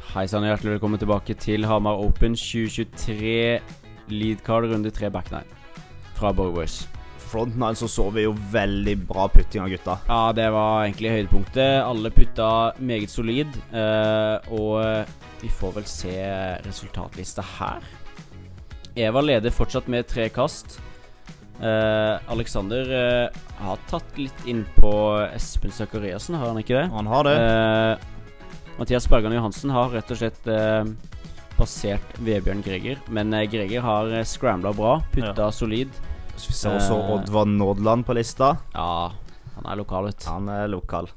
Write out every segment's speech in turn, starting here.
Hei sann, hjertelig velkommen tilbake til Hamar Open 2023 Lead Card runde 3 back 9 fra Borgboys. Front 9 så vi jo veldig bra putting av gutta. Ja, det var egentlig høydepunktet. Alle putta meget solid, og vi får vel se resultatlista her. Eva leder fortsatt med 3 kast. Alexander har tatt litt inn på Espen Zakariasen, har han ikke det? Han har det. Mathias Bergan Johansen har rett og slett passert Vebjørn Greger, men Greger har scramblet bra, putta solid. Så vi ser også Oddvar Nordland på lista. Ja, han er lokal ut. Han er lokal.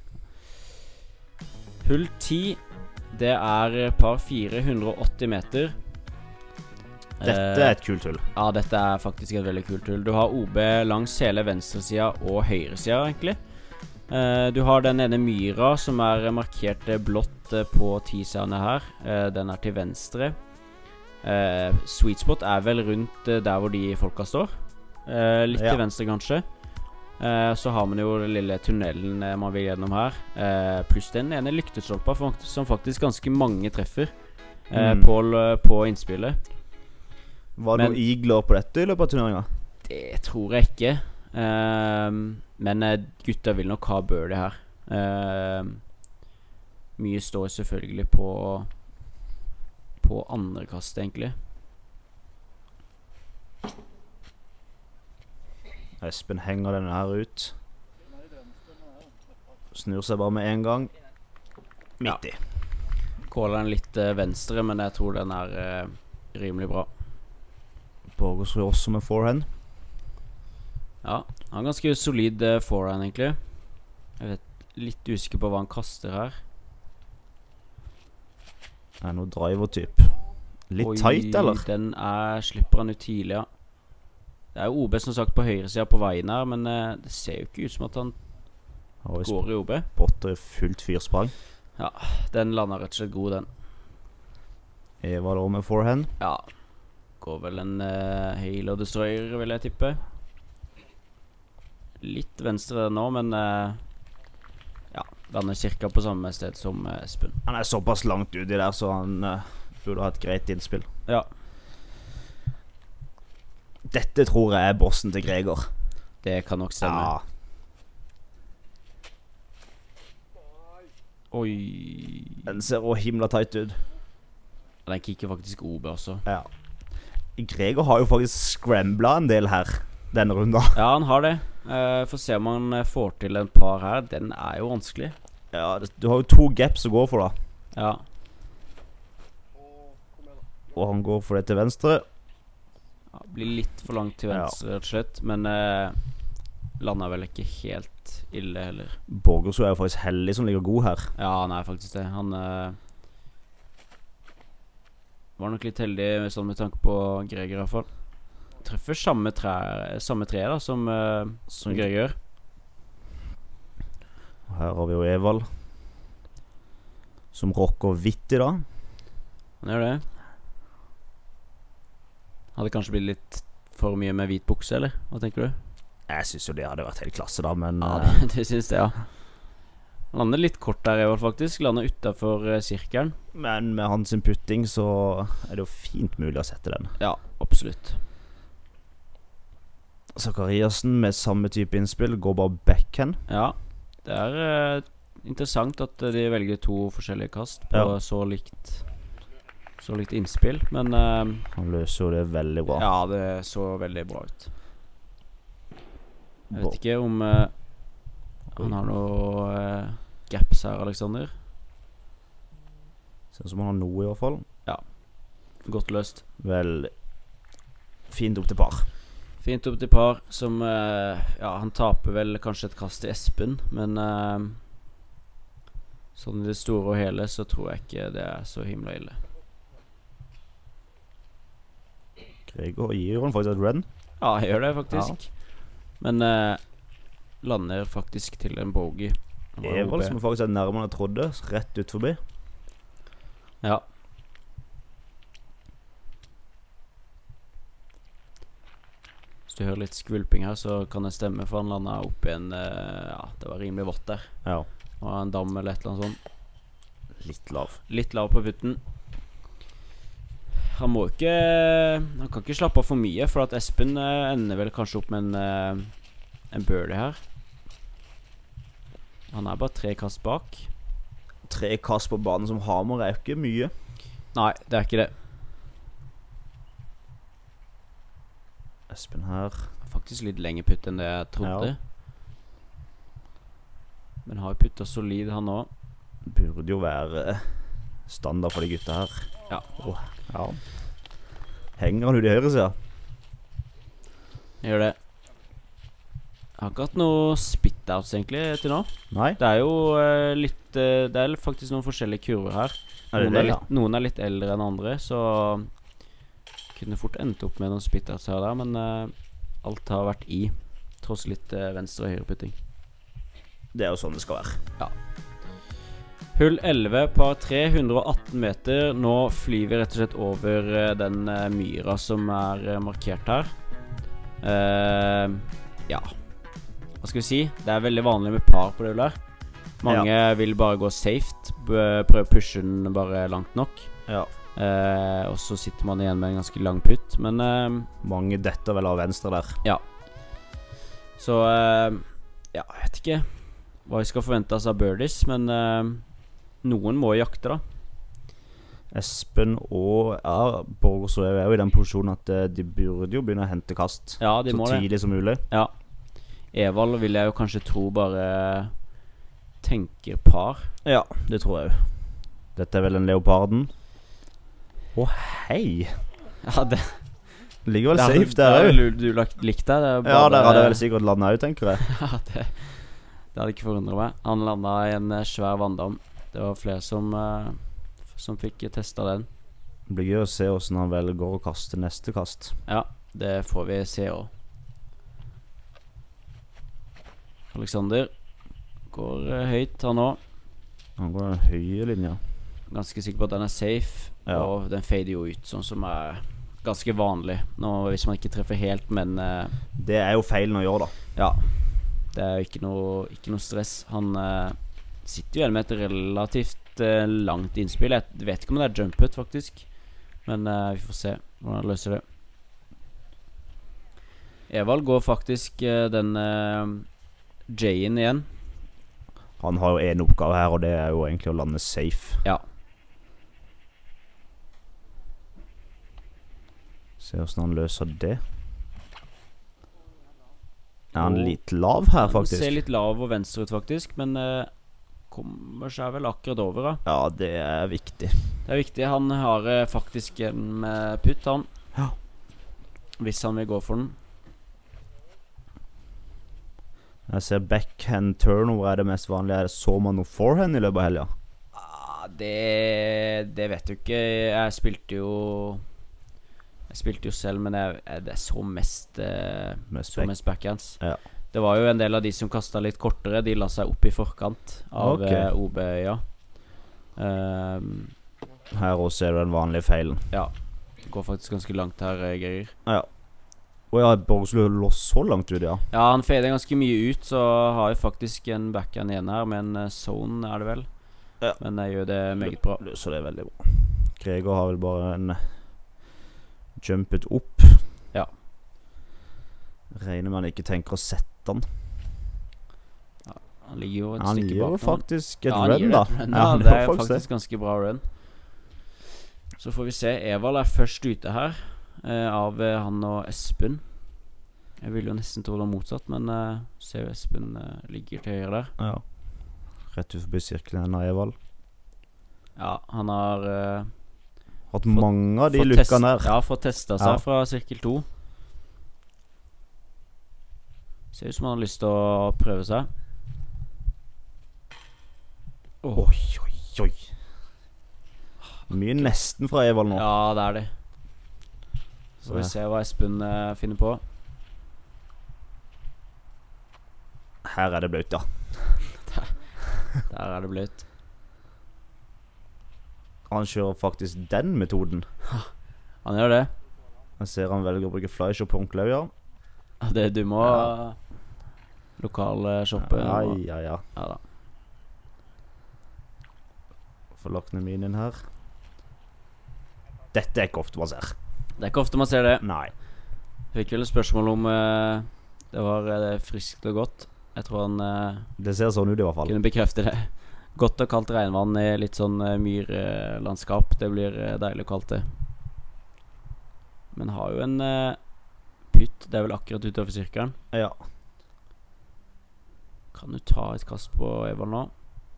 Hull 10, det er par 480 meter. Dette er et kult hull. Ja, dette er faktisk et veldig kult hull. Du har OB langs hele venstresida og høyresida egentlig. Du har den ene myra som er markert blått på teaserne her. Den er til venstre. Sweet spot er vel rundt der hvor de folka står. Litt til venstre kanskje. Så har man jo den lille tunnelen man vil gjennom her. Pluss den ene lyktestolpa som faktisk ganske mange treffer på innspillet. Var det noen igler på dette i løpet av turneringen? Det tror jeg ikke. Men gutta vil nok ha birdie her. Mye står selvfølgelig på andre kast egentlig. Espen henger denne her ut. Snur seg bare med en gang. Midt i. Kåler den litt venstre, men jeg tror den er rimelig bra. Borgersrud også med forehand. Ja, han er ganske solid forehand egentlig. Jeg vet litt usikker på hva han kaster her. Det er noe driver-typ. Litt tight, eller? Den slipper han ut tidlig, ja. Det er jo OB som sagt på høyre siden på veien her, men det ser jo ikke ut som at han går i OB. Botter i fullt fyrsprang. Ja, den lander rett og slett god, den. Eva da med forehand. Ja, går vel en Halo Destroyer, vil jeg tippe. Litt venstre nå, men ja, lander cirka på samme sted som Espen. Han er såpass langt uti der, så han burde ha et greit innspill. Ja. Dette tror jeg er bossen til Greger. Det kan nok stemme. Ja. Oi. Den ser også himla tight ut. Den kikker faktisk OB også. Ja. Greger har jo faktisk scramblet en del her denne runden. Ja, han har det. Får se om han får til en par her. Den er jo vanskelig. Ja, du har jo 2 gaps å gå for da. Ja. Og han går for det til venstre. Ja, blir litt for langt til venstre, rett og slett. Men lander vel ikke helt ille heller. Borgersrud er jo faktisk heldig som ligger god her. Ja, han er faktisk det. Han var nok litt heldig sånn med tanke på Greger i hvert fall. Treffer samme tre da som Greger. Her har vi jo Evald som rocker vidt i dag. Han gjør det. Hadde kanskje blitt litt for mye med hvit bukse, eller? Hva tenker du? Jeg synes jo det hadde vært helt klasse da, men ja, det synes jeg, ja. Han lander litt kort der i hvert fall faktisk. Lander utenfor sirkelen. Men med hans putting så er det jo fint mulig å sette den. Ja, absolutt. Zakariasen med samme type innspill går bare backhand. Ja, det er interessant at de velger 2 forskjellige kast på så likt innspill, men han løser jo det veldig bra. Ja, det så veldig bra ut. Jeg vet ikke om han har noe gaps her, Alexander. Ser ut som han har noe i hvert fall. Ja, godt løst. Vel, fint opp til par. Fint opp til par som ja, han taper vel kanskje et kast til Espen, men sånn i det store og hele så tror jeg ikke det er så himla ille. Greger gir han faktisk et run. Ja, jeg gjør det faktisk. Men lander faktisk til en bogey. Evald som faktisk er nærmere enn jeg trodde, rett ut forbi. Ja. Hvis du hører litt skvulping her, så kan det stemme, for han landet opp i en ja, det var rimelig vått der. Ja. Og en dam eller et eller annet sånt. Litt lav. Litt lav på putten. Han må ikke Han kan ikke slappe av for mye, for at Espen ender vel kanskje opp med en birdie her. Han er bare 3 kast bak. 3 kast på banen som Hamar er jo ikke mye. Nei, det er ikke det. Espen her. Faktisk litt lenger putt enn det jeg trodde. Ja. Men har jo puttet solid han også. Burde jo være standard for de gutta her. Ja. Ja. Henger han ut i høyre siden? Gjør det. Jeg har ikke hatt noe spit-outs egentlig til nå. Nei. Det er jo litt det er faktisk noen forskjellige kurver her. Noen er litt eldre enn andre, så kunne fort endt opp med noen spit-outs her og der, men alt har vært i, tross litt venstre- og høyreputting. Det er jo sånn det skal være. Ja. Hull 11, par 3, 118 meter. Nå flyr vi rett og slett over den myra som er markert her. Ja. Hva skal vi si? Det er veldig vanlig med par på det hullet. Mange vil bare gå safe, prøve å pushe den bare langt nok. Ja. Og så sitter man igjen med en ganske lang putt. Men mange detter vel av venstre der. ja. Så ja, jeg vet ikke hva vi skal forvente oss av birdies, men noen må jakte da. Espen og Borgersrud er jo i den posisjonen at de burde jo begynne å hente kast. Ja, de må så tidlig som mulig. Ja. Evald vil jeg jo kanskje tro bare tenker par. Ja, det tror jeg jo. Dette er vel en leoparden. Å hei! Ja, det ligger vel safe der jo. Du likt det? Ja, der hadde jeg vel sikkert landet ut, tenker jeg. Ja, det hadde ikke forundret meg. Han landet i en svær vanndam. Det var flere som fikk testet den. Det blir gøy å se hvordan han vel går og kaster neste kast. Ja, det får vi se også. Alexander går høyt han også. Han går den høye linja. Ganske sikker på at den er safe. Ja. Og den fader jo ut, sånn som er ganske vanlig nå, hvis man ikke treffer helt, men det er jo feilen å gjøre da. ja, det er jo ikke noe stress. Han sitter jo igjen med et relativt langt innspill. Jeg vet ikke om det er jumpet faktisk, men vi får se hvordan han løser det. Evald går faktisk den J-en igjen. Han har jo en oppgave her, og det er jo egentlig å lande safe. Ja. Se hvordan han løser det. Er han litt lav her, faktisk? Han ser litt lav og venstre ut faktisk, men kommer seg vel akkurat over da. Ja, det er viktig. Det er viktig. Han har faktisk en putt, han. Ja. Hvis han vil gå for den. Jeg ser backhand turnover er det mest vanlige. Så man noe forehand i løpet av helga? Det vet du ikke. Jeg spilte jo selv, men det så mest backhands. Ja. Det var jo en del av de som kastet litt kortere. De la seg opp i forkant av OB, ja. Her også er det den vanlige feilen. Ja, det går faktisk ganske langt her, Geir. Ja. Og ja, Borgersrud lå så langt ut, ja. Ja, han fader ganske mye ut, så har jo faktisk en backhand igjen her, med en zone er det vel. Ja. Men jeg gjør det meget bra. Løser det veldig bra. Gregor har vel bare en jumpet opp. Ja. Regner med han ikke tenker å sette den. Ja, han ligger jo et stykke bak. Han gir jo faktisk et run da. Ja, det er faktisk ganske bra run. Så får vi se. Evald er først ute her, av han og Espen. Jeg vil jo nesten tro det var motsatt, men ser jo Espen ligger til høyre der. Ja. Rett ut forbi sirkelen av Evald. Ja, han har hatt mange av de lukkene her. Ja, fått testet seg fra sirkel 2. Ser ut som han har lyst til å prøve seg. Oi, oi, oi. Mye nesten fra Evald nå. Ja, det er det. Så får vi se hva Espen finner på. Her er det bløtt, ja. Der er det bløtt. Han kjører faktisk den metoden. Han gjør det. Jeg ser han velger å bruke flyshow på ordentlig, ja. Det du må lokal shoppe. Ja. Ja da. Får lagt ned min inn her. Dette er ikke ofte man ser. Det er ikke ofte man ser det. Nei. Fikk vel et spørsmål om det var friskt og godt. Jeg tror han Det ser sånn ut i hvert fall. kunne bekrefte det. Godt og kaldt regnvann i litt sånn myrlandskap. Det blir deilig og kaldt det. Men har jo en pytt. Det er vel akkurat utover sirkelen. Ja. Kan du ta et kast på Evald nå?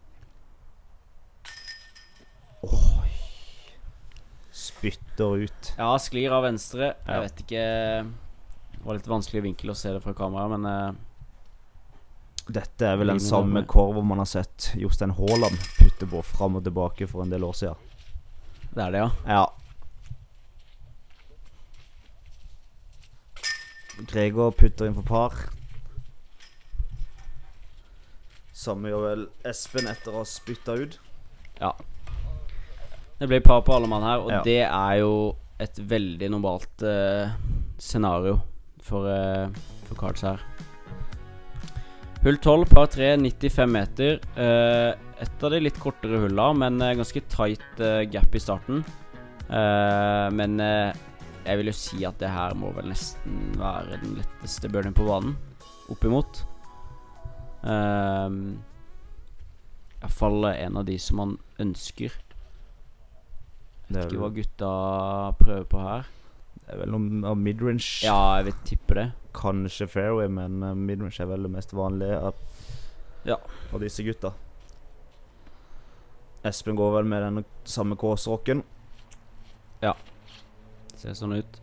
Oi. Spytter ut. Ja, sklir av venstre. Ja. Jeg vet ikke. Det var litt vanskelig vinkel å se det fra kamera, men Dette er vel den Lignende samme med. korven man har sett Jostein Haaland putte på fram og tilbake for en del år siden. det er det, ja. Ja. Gregor putter inn for par. Samme gjør vel Espen etter å ha spyttet ut. Ja. Det blir par på alle mann her, og Ja. det er jo et veldig normalt scenario for cards her. Hull 12, par 3, 95 meter. Et av de litt kortere hulla, men ganske tight gap i starten. Men jeg vil jo si at det her må vel nesten være den letteste birdien på banen. Oppimot. I hvert fall en av de som man ønsker. Jeg vet ikke hva gutta prøver på her. Det er vel noe av midrange. Ja, jeg vil tippe det. Kanskje fairway, men midrange er vel det mest vanlige Ja. av disse gutta. Espen går vel med den samme kåsrocken. Ser sånn ut.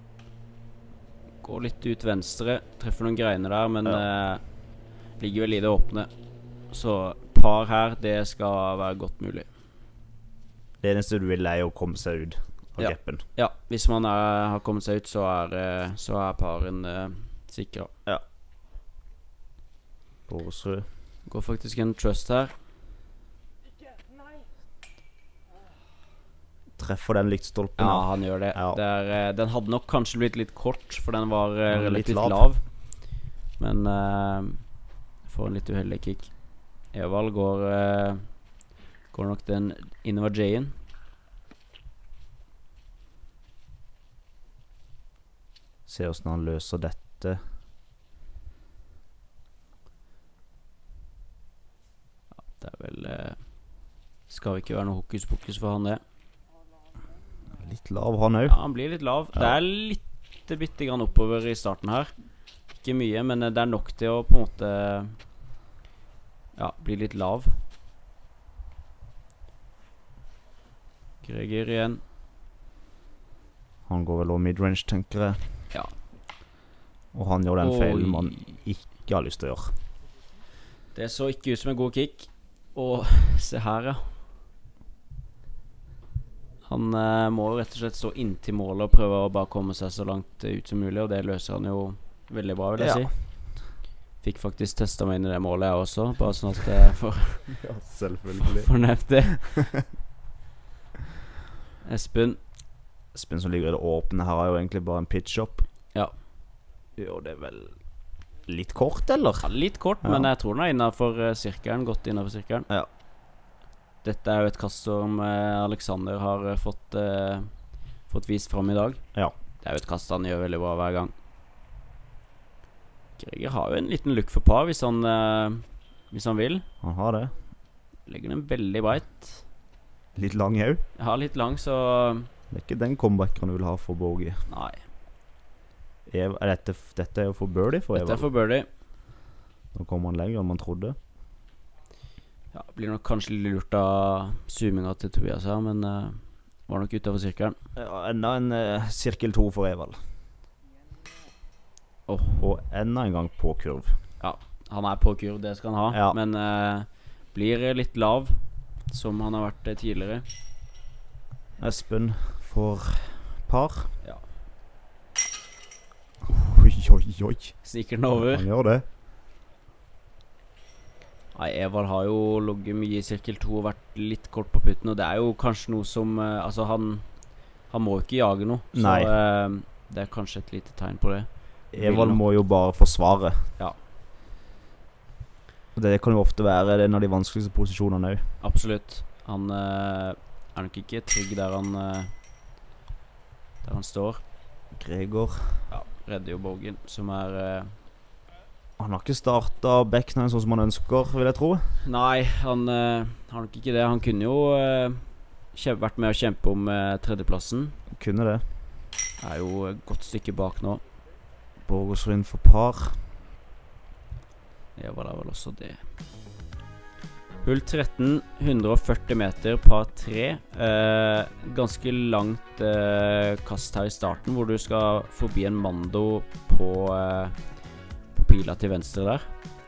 Går litt ut venstre. Treffer noen greiner der, men ligger vel i det åpne. Så par her, det skal være godt mulig. Det eneste du vil er jo å komme seg ut av Ja. gapen. Ja, hvis man har kommet seg ut, så er paren sikra. Ja. Boresrud. Går faktisk en trust her. Treffer den lyktstolpen. Ja, han gjør det. Ja. Den hadde nok kanskje blitt litt kort, for den var Litt relativt lav. lav. Men får en litt uheldig kick. Evald går nok den innover J-en. Se hvordan han løser dette. Det er vel skal ikke være noe hokus pokus for han det. Litt lav han òg. Ja, han blir litt lav. Det Ja. er bitte grann oppover i starten her. Ikke mye, men det er nok til å på en måte bli litt lav. Greger igjen. Han går vel over midrange, tenker jeg. Ja. Og han gjør den feilen Oi. man ikke har lyst til å gjøre. Det så ikke ut som en god kick. Og se her, ja. Han må jo rett og slett stå inntil målet og prøve å bare komme seg så langt ut som mulig, og det løser han jo veldig bra, vil jeg Ja. si. Fikk faktisk testa meg inn i det målet, jeg også, bare sånn at jeg får Ja, selvfølgelig. nevnt det. Espen. Espen som ligger i det åpne her, har jo egentlig bare en pitch-up. Ja. Gjør det vel litt kort, eller? Ja, litt kort, Ja. men jeg tror den er innenfor sirkelen. Godt innenfor sirkelen. Ja. Dette er jo et kast som Alexander har fått vist fram i dag. Ja. Det er jo et kast han gjør veldig bra hver gang. Greger har jo en liten look for par hvis han vil. Han har det. Legger den veldig breit. Litt lang òg. Jeg har litt lang, så Det er ikke den comebacken du vil ha for bogey. nei. Dette er jo for birdie for Dette er Evald. for birdie. Nå kommer han lenger enn man trodde. Ja, blir nok kanskje litt lurt av zoominga til Tobias her, men var nok utover sirkelen. Ja, enda en sirkel 2 for Evald. Og enda en gang på kurv. Han er på kurv, det skal han ha, Ja. men blir litt lav, som han har vært tidligere. Espen får par. Ja. Oi, oi, oi. Sniker den over. Han gjør det. Nei, Evald har jo ligget mye i sirkel 2 og vært litt kort på putten, og det er jo kanskje noe som altså han må jo ikke jage noe, så Nei. det er kanskje et lite tegn på det. Evald må jo bare forsvare. Ja. Og det kan jo ofte være en av de vanskeligste posisjonene òg. Absolutt. Han er nok ikke trygg der han står. Gregor. Ja, redder jo Borgen, som er Han har ikke startet Becknine sånn som han ønsker, vil jeg tro. Nei, han har nok ikke det. Han kunne jo vært med å kjempe om tredjeplassen. Kunne det. Er jo et godt stykke bak nå. Borgersrud for par. Ja, var det vel også det. Hull 13, 140 meter par 3. Ganske langt kast her i starten, hvor du skal forbi en Mando på pila til venstre der.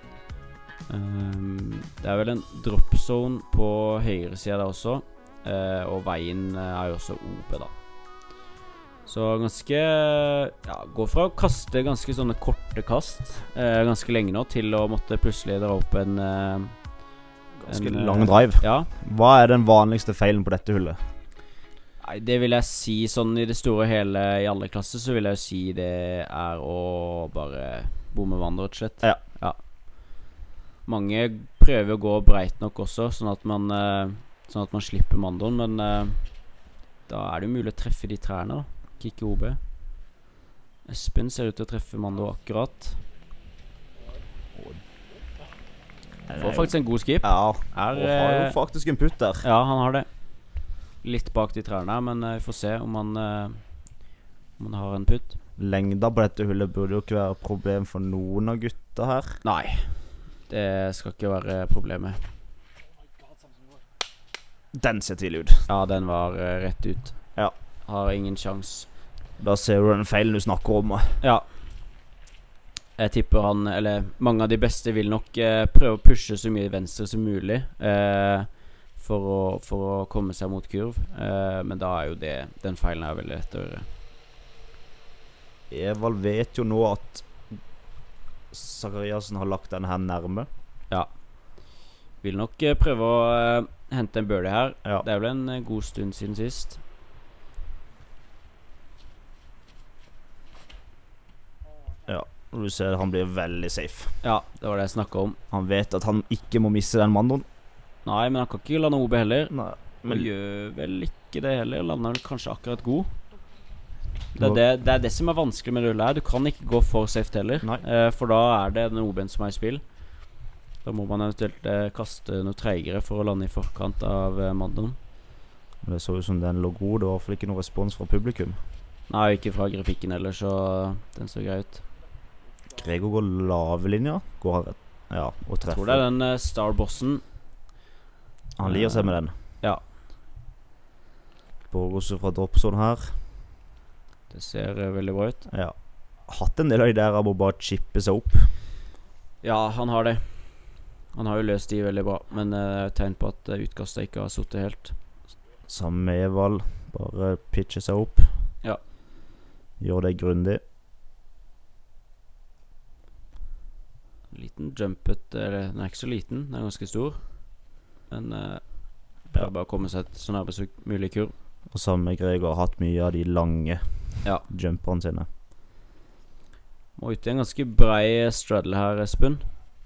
Det er vel en drop zone på høyre siden der også, og veien er jo også OB da. Så ganske, ja, gå fra å kaste ganske sånne korte kast ganske lenge nå, til å måtte plutselig dra opp en ganske lang drive. Ja. Hva er den vanligste feilen på dette hullet? Nei, det vil jeg si sånn i det store og hele i alle klasser, så vil jeg si det er å bare bomme vann, rett og slett. Ja. Ja. Mange prøver å gå breit nok også, sånn at man slipper mandoen, men da er det jo mulig å treffe de trærne da. Kikke OB. Espen ser ut til å treffe Mando akkurat. Får faktisk en god skip. Ja, og har jo faktisk en putt der. Ja, han har det. Litt bak de trærne, men vi får se om han har en putt. Lengda på dette hullet burde jo ikke være et problem for noen av gutta her. Nei, det skal ikke være problemet. Den ser tidlig ut. Ja, den var rett ut. Ja. Har ingen sjans. Da ser du den feilen du snakker om. Ja. Jeg tipper eller mange av de beste vil nok prøve å pushe så mye venstre som mulig for å komme seg mot kurv. Men da er jo den feilen er veldig lett å gjøre. Evald vet jo nå at Zachariasen har lagt den her nærme. Ja. Vil nok prøve å hente en birdie her. Ja. Det er vel en god stund siden sist. Ja, og du ser han blir veldig safe. Ja, det var det jeg snakket om. Han vet at han ikke må misse den mandoen. Nei, men han kan ikke lande OB heller. Nei, Men gjør vel ikke det heller. Lander vel kanskje akkurat god. Det er det som er vanskelig med rullet her. Du kan ikke gå for safe heller, for da er det den OB-en som er i spill. Da må man eventuelt kaste noe treigere for å lande i forkant av mandoen. Det så ut som den lå god. Det var i hvert fall ikke noe respons fra publikum. Nei, ikke fra grafikken heller, så den så grei ut. Gregor går lave linja. Går han rett? Ja, og treffer. Jeg tror det er den Starbossen. Han lirer seg med den. Ja. Borgersrud fra dropzone her. Det ser veldig bra ut. Ja. Hatt en del av de der av å bare chippe seg opp. Ja, han har det. Han har jo løst de veldig bra, men tegn på at utkastet ikke har suttet helt. Sammen med Evald. Bare pitche seg opp. Ja. Gjør det grundig. Liten jumpet, eller den er ikke så liten, den er ganske stor. Men prøver bare å komme seg så nærmest som mulig kurv. Og sammen med Gregor har hatt mye av de lange jumperne sine. Må ut i en ganske brei straddle her, Espen.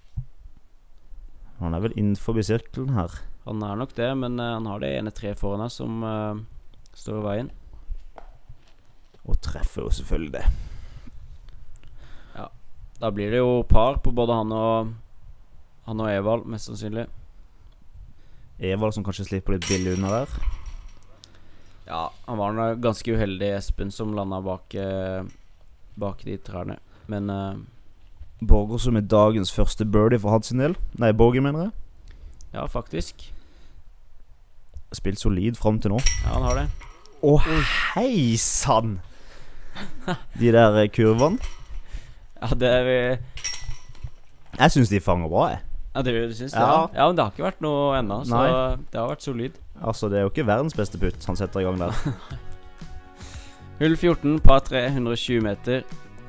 Han er vel innenfor sirkelen her. Han er nok det, men han har det ene tre foran her som står i veien. Og treffer jo selvfølgelig det. Ja, da blir det jo par på både han og Evald, mest sannsynlig. Evald som kanskje slipper litt billig under der. Ja, han var ganske uheldig, Espen, som landet bak de trærne. Men Borgersrud med dagens første birdie for hans del. Nei, Borgen mener jeg. Ja, faktisk. Spilt solid frem til nå. Ja, han har det. Hei sann! De der kurvene. Ja, det er vi. Jeg synes de fanger bra, jeg. Ja, det synes det. Ja, men det har ikke vært noe enda, så det har vært solid. Altså, det er jo ikke verdens beste putt han setter i gang der. Hull 14, par 3, 120 meter.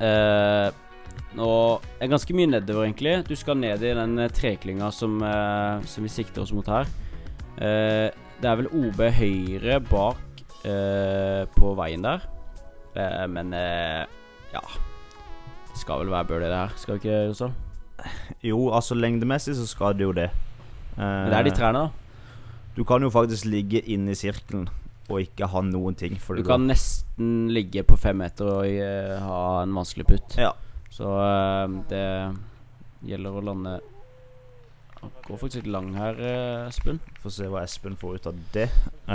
Nå er ganske mye nedover egentlig. Du skal ned i den treklinga som vi sikter oss mot her. Det er vel OB høyre bak på veien der. Men ja, det skal vel være birdie det her. Skal det ikke, Josal? Jo, altså lengdemessig så skal det jo det. Men det er de trærne da. Du kan jo faktisk ligge inne i sirkelen og ikke ha noen ting. Du kan nesten ligge på 5 meter og ha en vanskelig putt. Ja. Så det gjelder å lande. Han går faktisk litt lang her, Espen. Får se hva Espen får ut av det.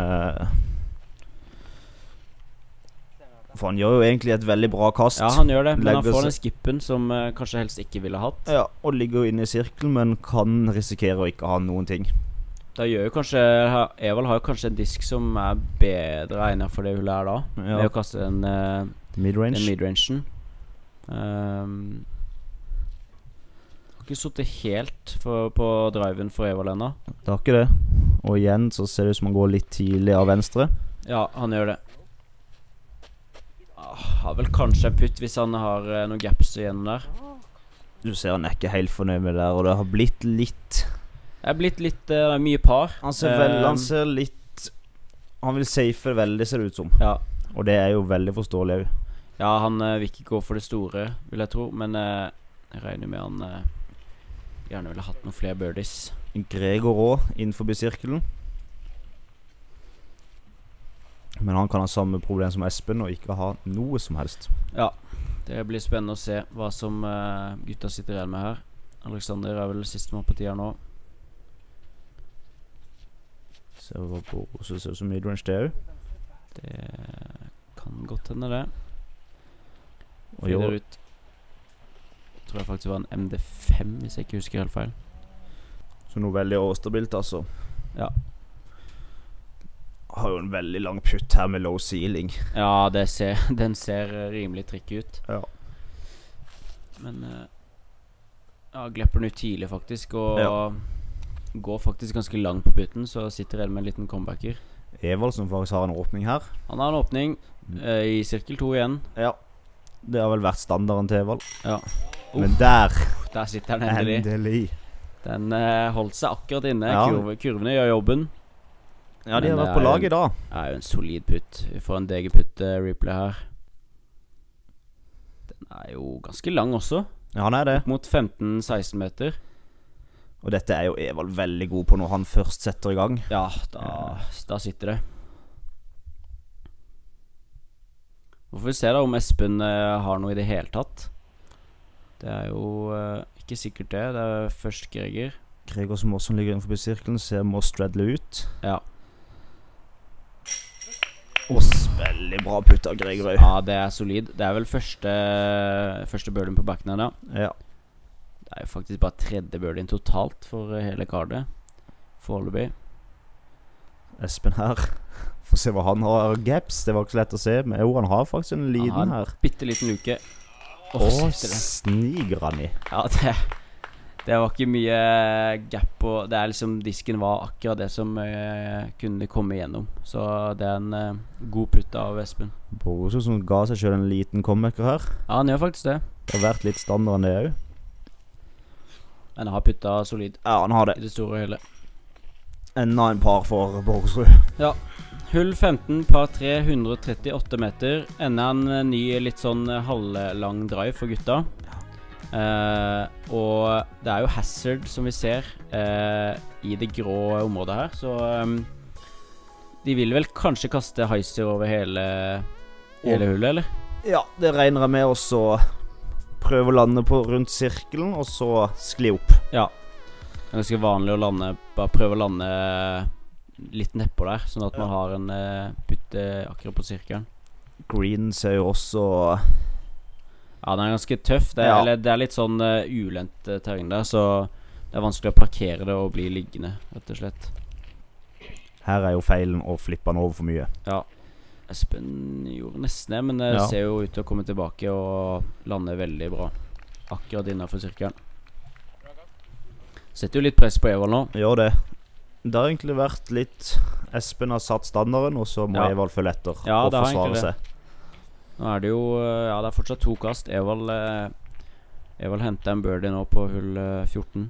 For han gjør jo egentlig et veldig bra kast. Ja, han gjør det, men han får den skippen som kanskje helst ikke ville hatt. Ja, og ligger inne i sirkelen, men kan risikere å ikke ha noen ting. Da gjør jo kanskje Evald har jo kanskje en disk som er bedre egnet for det hullet her da. Ja. Med å kaste den midrangen. Har ikke sittet helt på driven for Evald ennå. Det har ikke det. Og igjen så ser det ut som han går litt tidlig av venstre. Ja, han gjør det. Har vel kanskje en putt hvis han har noen gaps igjennom der. Du ser han er ikke helt fornøyd med det der, og det har blitt litt... Det er blitt litt mye par. Han ser litt... Han vil safe veldig, ser det ut som. Ja. Og det er jo veldig forståelig også. Ja, han vil ikke gå for det store, vil jeg tro. Men jeg regner med han gjerne ville hatt noen flere birdies. Gregor også, innenfor sirkelen. Men han kan ha samme problem som Espen og ikke ha noe som helst. Ja, det blir spennende å se hva som gutta sitter igjen med her. Alexander er vel siste mann på tida nå. Ser vi på så ser det ut som midrange det også. Det kan godt hende det. Og gjør ut. Tror jeg faktisk var en MD5, hvis jeg ikke husker helt feil. Så noe veldig overstabilt, altså. Ja. Har jo en veldig lang putt her med low ceiling. Ja, den ser rimelig trikk ut. Ja. Men ja, glipper den ut tidlig faktisk. Og går faktisk ganske lang på putten, så sitter jeg med en liten comebacker. Evald som faktisk har en åpning her. Han har en åpning i sirkel 2 igjen. Ja. Det har vel vært standarden til Evald. Ja. Men der sitter den endelig. Den holdt seg akkurat inne. Ja. Kurvene gjør jobben. Ja, de har vært på lag i dag. Det er jo en solid putt. Vi får en DG-putt replay her. Den er jo ganske lang også. Ja, han er det. Mot 15-16 meter. Og dette er jo Evald veldig god på når han først setter i gang. Ja, da sitter det. Hvorfor vi ser da om Espen har noe i det hele tatt. Det er jo ikke sikkert det. Det er først Greger. Greger som også ligger innenfor sirkelen, ser må straddle ut. Ja. Og veldig bra putt av Greger. Ja, det er solid. Det er vel første birdien på backen her da. Ja. Det er jo faktisk bare tredje birdien totalt for hele kardet. Foreløpig. Espen her. Få se hva han har. Gaps, det var ikke så lett å se. Men jo, han har faktisk en liten her. Han har en bitteliten luke. Sniger han i. Ja, det var ikke mye gap på. Det er liksom, disken var akkurat det som kunne komme igjennom. Så det er en god putt av Espen. Borgosø som ga seg selv en liten comebacker her. Ja, han gjør faktisk det. Det har vært litt standard enn det også. Men han har putta solid. Ja, han har det. I det store og hele. Enda en par for Borgosø. Ja. Hull 15, par 3, 138 meter. Enda en ny litt sånn halvlang drive for gutta. Og det er jo hazard som vi ser i det grå området her. Så de vil vel kanskje kaste heiser over hele hullet, eller? Ja, det regner jeg med også. Prøve å lande på rundt sirkelen, og så skli opp. Ja. Det er ganske vanlig å lande, bare prøve å lande litt nedpå der, sånn at man har en putte akkurat på sirkelen. Green ser jo også... Ja, den er ganske tøff. Det er litt sånn ulendt terreng der, så det er vanskelig å parkere det og bli liggende, rett og slett. Her er jo feilen å flippe den over for mye. Ja. Espen gjorde nesten det, men det ser jo ut til å komme tilbake og lande veldig bra akkurat innenfor sirkelen. Setter jo litt press på Evald nå. Gjør det. Det har egentlig vært litt... Espen har satt standarden, og så må Evald følge etter og forsvare seg. Nå er det jo... Ja, det er fortsatt 2 kast. Evald hentet en birdie nå på hull 14.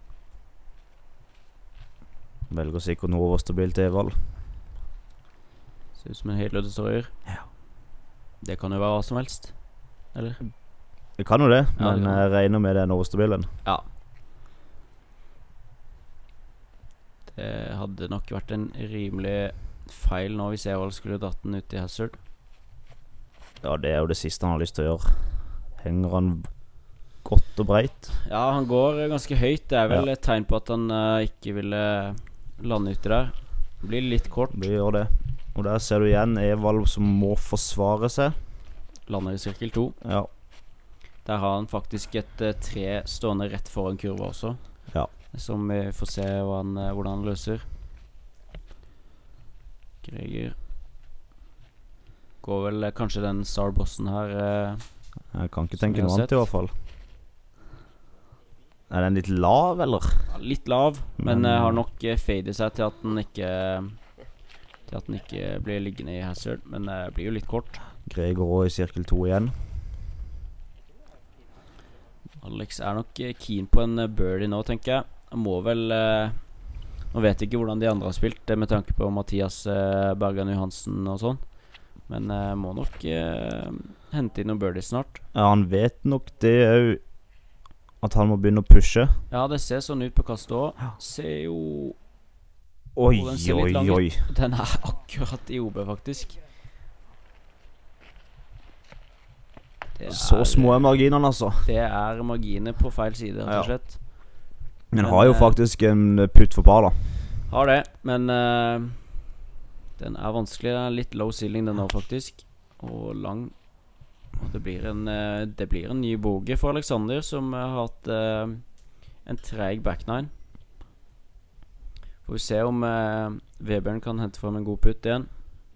Velger sikkert noe overstabilt til Evald. Ser ut som en helt lødestorger. Ja. Det kan jo være hva som helst. Eller? Det kan jo det, men jeg regner med den overstabilen. Ja. Det hadde nok vært en rimelig feil nå hvis Evald skulle dratt den ut i Hazard. Ja, det er jo det siste han har lyst til å gjøre. Henger han godt og breit? Ja, han går ganske høyt. Det er vel et tegn på at han ikke ville lande ute der. Det blir litt kort. Det gjør det. Og der ser du igjen Evald som må forsvare seg. Lander i sirkel 2. Ja. Der har han faktisk et tre stående rett foran kurva også. Ja. Som vi får se hvordan han løser. Greger går vel kanskje den Starbossen her. Jeg kan ikke tenke noe annet i hvert fall. Er den litt lav, eller? Ja, litt lav, men har nok fadet seg til at den ikke blir liggende i Hazard. Men det blir jo litt kort. Greger også i sirkel 2 igjen. Alex er nok keen på en birdie nå, tenker jeg. Han må vel nå vet jeg ikke hvordan de andre har spilt med tanke på Mathias Bergan Johansen og sånn. Men må nok hente inn noen birdies snart. Ja, han vet nok det òg, at han må begynne å pushe. Ja, det ser sånn ut på kastet også. Ser jo Oi, den ser litt lang oi. ut. Den er akkurat i OB, faktisk. Så små er marginene, altså. Det er marginer på feil side, rett og slett. Men har jo faktisk en putt for par, da. Har det, men den er vanskelig. Den er litt low ceiling den nå, faktisk. Og lang. Og det blir en ny bogey for Alexander, som har hatt en treg back nine. Får vi se om Webern kan hente frem en god putt igjen.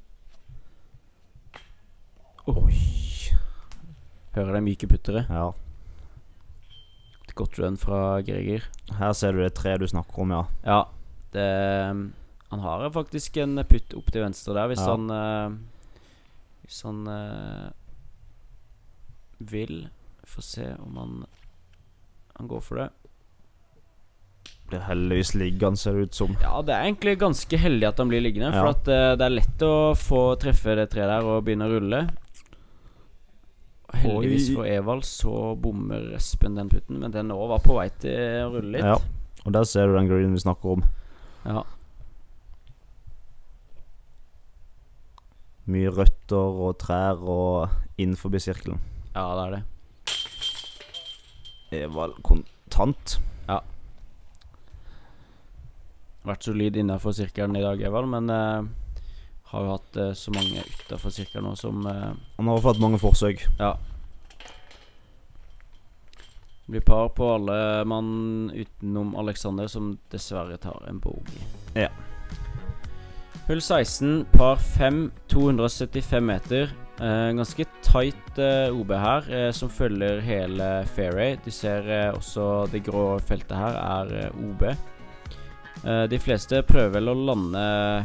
Oi. Hører det myke puttere. Ja. Et godt run fra Greger. Her ser du det tre du snakker om, ja. Ja, han har faktisk en putt opp til venstre der hvis han vil. Få se om han går for det. Blir heldigvis liggende, ser det ut som. Ja, det er egentlig ganske heldig at han blir liggende, for Ja. at det er lett å få treffe det treet der og begynne å rulle. Heldigvis for Evald så bommer Espen den putten, men den også var på vei til å rulle litt. Ja, og der ser du den green vi snakker om. Ja. Mye røtter og trær og innenfor sirkelen. Ja, det er det. Evald kontant. Ja. Vært solid innenfor sirkelen i dag, Evald, men har jo hatt så mange utenfor sirkelen nå som Han har fått mange forsøk. Ja. Det blir par på alle mann utenom Alexander, som dessverre tar en bogey. Ja. Hull 16, par 5, 275 meter. Ganske tight OB her, som følger hele fairway. Du ser også det grå feltet her er OB. De fleste prøver vel å lande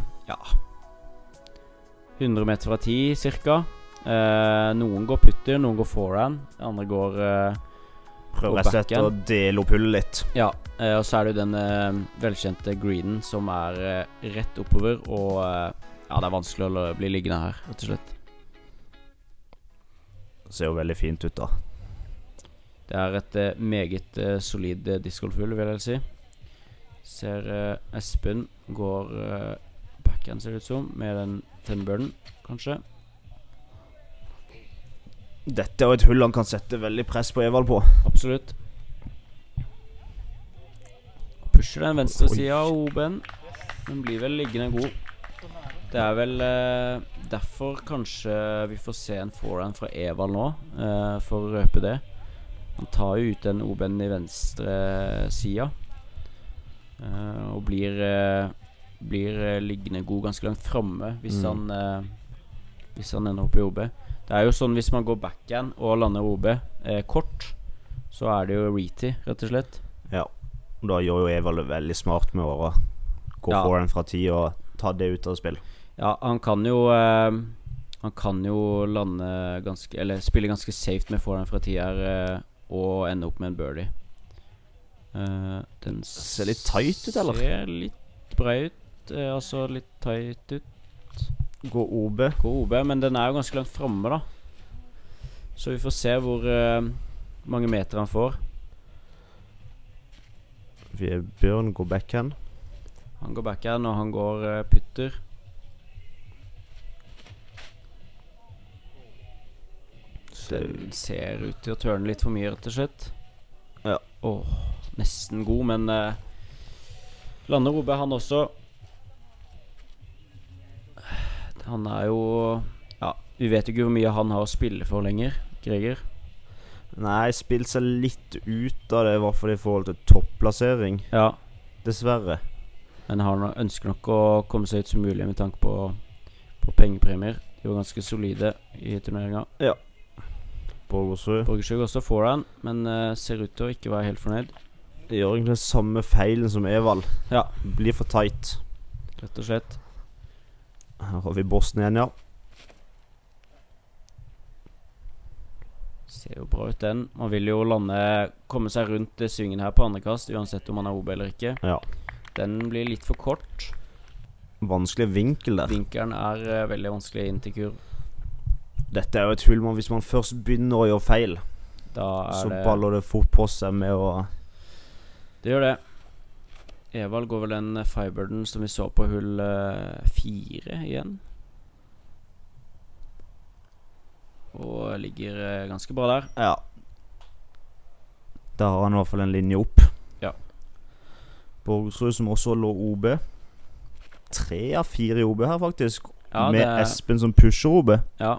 100 meter fra 10 cirka. Noen går putter, noen går forehand. Andre går Prøver rett og slett å dele opp hullet litt. Ja, og så er det jo den velkjente greenen som er rett oppover. Og det er vanskelig å bli liggende her, rett og slett. Det ser jo veldig fint ut da. Det er et meget solid discgolfhull, vil jeg si. Ser Espen går backhand, ser det ut som, med den tenbirden, kanskje. Dette er jo et hull han kan sette veldig press på Evald på. Absolutt. Pusher den venstre siden av OB-en. Den blir vel liggende god. Det er vel derfor kanskje vi får se en forehand fra Evald nå, for å røpe det. Han tar jo ut den OB-en i venstre siden. Og blir liggende god ganske langt fremme hvis han ender opp i OB. Det er jo sånn hvis man går backhand og lander OB kort, så er det jo retee, rett og slett. Ja. Da gjør jo Evald det veldig smart med å gå forehand fra 10 og ta det ut av spill. Ja, han kan jo lande ganske, eller spille ganske safe med forehand fra 10 her, og ende opp med en birdie. Den ser litt tight ut, eller? Ser litt bra ut, altså litt tight ut. Går OB, men den er jo ganske langt fremme da. Så vi får se hvor mange meter han får. Vebjørn går backhand. Han går backhand, og han går putter. Den ser ut til å tørne litt for mye, rett og slett. Ja. Nesten god, men lander OB han også. Han er jo... Ja, vi vet jo ikke hvor mye han har å spille for lenger, Greger. Nei, spilt seg litt ut av det, i hvert fall i forhold til topplassering. Ja. Dessverre. Men han ønsker nok å komme seg ut som mulig med tanke på pengepremier. De var ganske solide i turneringen. Ja. Borgersrud også får den, men ser ut til å ikke være helt fornøyd. Det gjør egentlig samme feilen som Evald. Ja. Blir for tight. Rett og slett. Her har vi Boston igjen, ja. Ser jo bra ut den. Man vil jo komme seg rundt svingen her på andre kast, uansett om man er OB eller ikke. Ja. Den blir litt for kort. Vanskelig vinkel der. Vinkelen er veldig vanskelig inn til kurv. Dette er jo et hull, men hvis man først begynner å gjøre feil, så baller det fort på seg med å... Det gjør det. Evald går vel den fiberden som vi så på hull 4 igjen. Og ligger ganske bra der. Ja. Da har han i hvert fall en linje opp. Ja. Borgersrud som også lå OB. 3 av 4 i OB her faktisk. Ja, med Espen som pusher OB. Ja.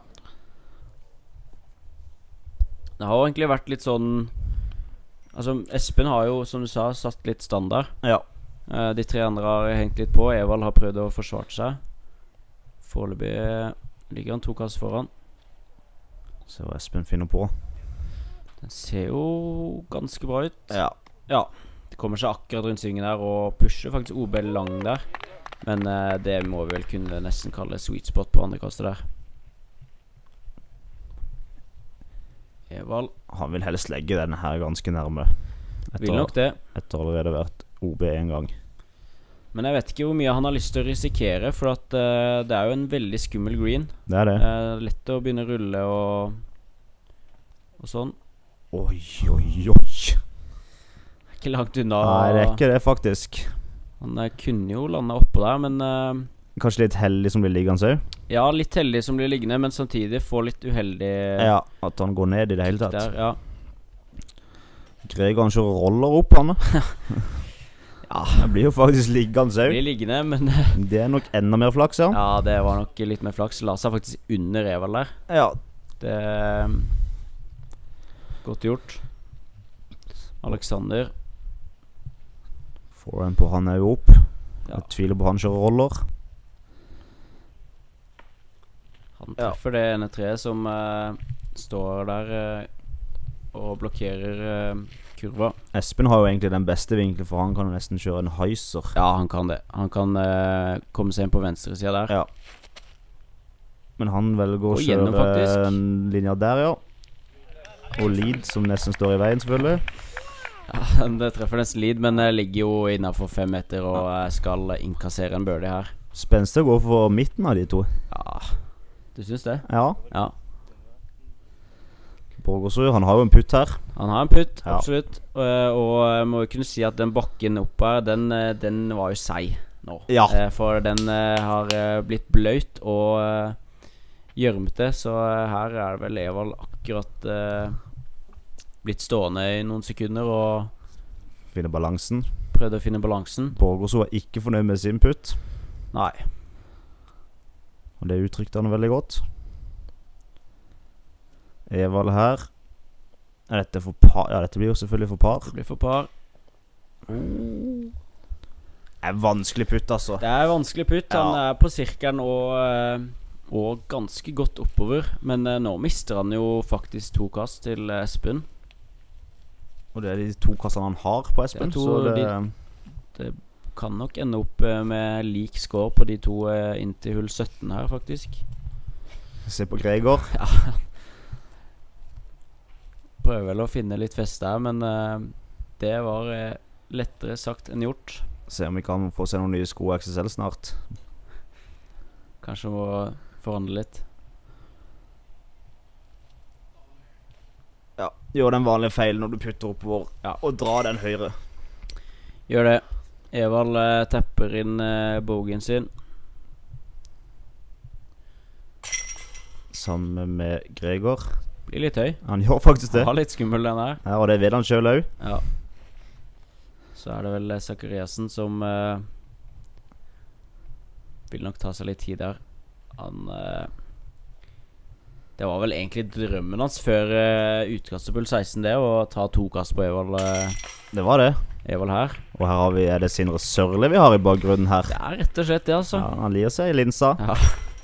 Det har jo egentlig vært litt sånn... Altså, Espen har jo, som du sa, satt litt standard. Ja. De 3 andre har hengt litt på. Evald har prøvd å forsvare seg. Foreløpig ligger han 2 kast foran. Se hva Espen finner på. Den ser jo ganske bra ut. Ja. Ja, det kommer seg akkurat rundt svingen der og pusher faktisk OB lang der. Men det må vi vel kunne nesten kalle sweet spot på andre kastet der. Evald. Han vil helst legge denne her ganske nærme. Vil nok det. Etter allerede vært OB en gang. Men jeg vet ikke hvor mye han har lyst til å risikere, for at, det er jo en veldig skummel green. Det er det. Lett å begynne å rulle og sånn. Oi, oi, oi. Ikke langt unna. Nei, det er ikke det faktisk. Han kunne jo lande oppå der, men... Kanskje litt heldig som blir liggende så? Ja, litt heldig som blir liggende, men samtidig får litt uheldig... Ja, at han går ned i det hele tatt. Der, ja. Greger han kjører roller opp, han. Ja, det blir jo faktisk liggende så. Blir liggende, men... Det er nok enda mer flaks, ja. Ja, det var nok litt mer flaks. La seg faktisk under Evald der. Ja. Det... Godt gjort. Alexander. Får en på han er jo opp. Ja. Jeg tviler på han kjører roller. Han treffer det ene treet som står der og blokkerer kurva. Espen har jo egentlig den beste vinkelen, for han kan nesten kjøre en heiser. Ja, han kan det. Han kan komme seg inn på venstre siden der. Ja. Men han velger å gjennom, kjøre en linje der, ja. Og lead som nesten står i veien, selvfølgelig. Ja, det treffer nesten lead, men ligger jo innenfor 5 meter og skal innkassere en birdie her. Spenstig å gå for midten av de to. Ja, du synes det? Ja. Ja. Borgersrud, han har jo en putt her. Han har en putt, ja. Absolutt. Og jeg må jo kunne si at den bakken oppe her, den var jo seig nå. Ja. For den har blitt bløt og gjørmete, så her er det vel Evald akkurat blitt stående i noen sekunder og finne balansen. Prøvde å finne balansen. Borgersrud var ikke fornøyd med sin putt. Nei. Og det uttrykte han veldig godt. Evald her. Er dette for par? Ja, dette blir jo selvfølgelig for par. Det blir for par. Det er vanskelig putt, altså. Det er vanskelig putt. Ja. Han er på sirkelen og ganske godt oppover. Men nå mister han jo faktisk 2 kast til Espen. Og det er de 2 kastene han har på Espen. Så det kan nok ende opp med lik score på de 2 inntil hull 17 her, faktisk. Se på Greger. Ja. Prøver vel å finne litt feste her, men det var lettere sagt enn gjort. Se om vi kan få se noen nye sko XSL snart. Kanskje må forandre litt. Ja, gjør den vanlige feilen når du putter oppover, ja. Og dra den høyre. Gjør det. Evald tepper inn bogen sin. Sammen med Gregor. Blir litt høy. Han gjør faktisk det. Han har litt skummel den her. Ja, og det vet han selv også. Ja. Så er det vel Zachariasen som vil nok ta seg litt tid der. Han det var vel egentlig drømmen hans før utkastet på 16 det, å ta 2 kast på Evald. Det var det. Evald her. Og her har vi, er det Sindre Sørli vi har i bakgrunnen her. Det er rett og slett det, altså. Ja, han lier seg i linsa. Ja.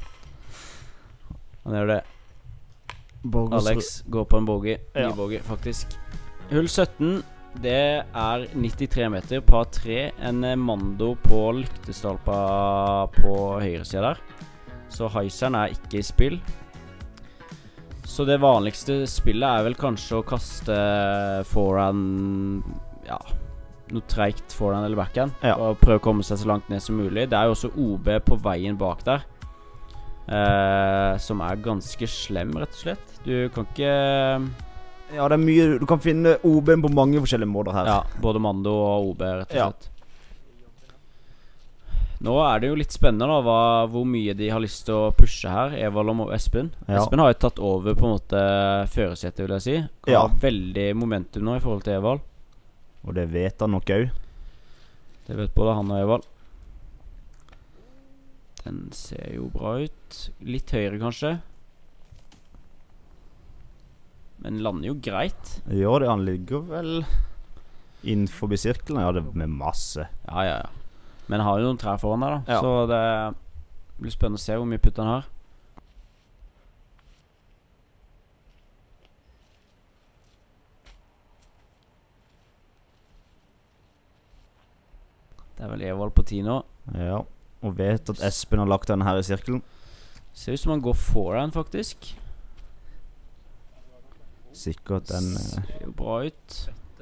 Han gjør det. Borgos Alex går på en bogey. Ja. Ny bogey, faktisk. Hull 17, det er 93 meter, par 3. En Mando på lyktestolpa på høyre siden der. Så heiseren er ikke i spill. Så det vanligste spillet er vel kanskje å kaste forehand, ja, noe treigt forehand eller backhand, ja. Og prøve å komme seg så langt ned som mulig. Det er jo også OB på veien bak der, som er ganske slem, rett og slett. Du kan ikke... Ja, det er mye. Du kan finne OB-en på mange forskjellige måter her. Ja, både Mando og OB, rett og slett. Ja. Nå er det jo litt spennende da, hvor mye de har lyst til å pushe her, Evald og Espen. Ja. Espen har jo tatt over på en måte førersetet, vil jeg si. Han Ja. har veldig momentum nå i forhold til Evald. Og det vet han nok også. Det vet både han og Evald. Den ser jo bra ut. Litt høyere kanskje. Men lander jo greit. Ja, det han ligger vel innenfor sirkelen. Ja, det med masse. Ja, ja, ja. Men har jo noen trær foran der da. Ja. Så det blir spennende å se hvor mye putt han har. Det er vel Evald på 10 nå. Ja, og vet at Espen har lagt den her i sirkelen. Ser ut som han går foran faktisk. Sikkert den Ser jo bra ut.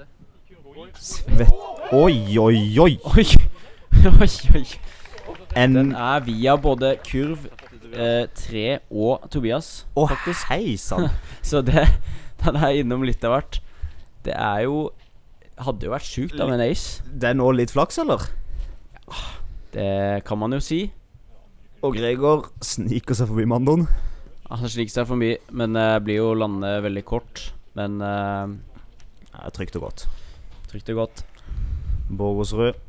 Oi, oi, oi! Oi! Oi, oi. En... Den er via både Kurv, 3 og Tobias, faktisk. Hei sann! Så den er innom litt av hvert. Det er jo... Hadde jo vært sykt av en ace. Det er nå litt flaks, eller? Det kan man jo si. Og Gregor sniker seg forbi Mandon. Han sliker seg for mye, men blir jo landet veldig kort. Men Ja, trygt og godt. trygt og godt. Borgosrud,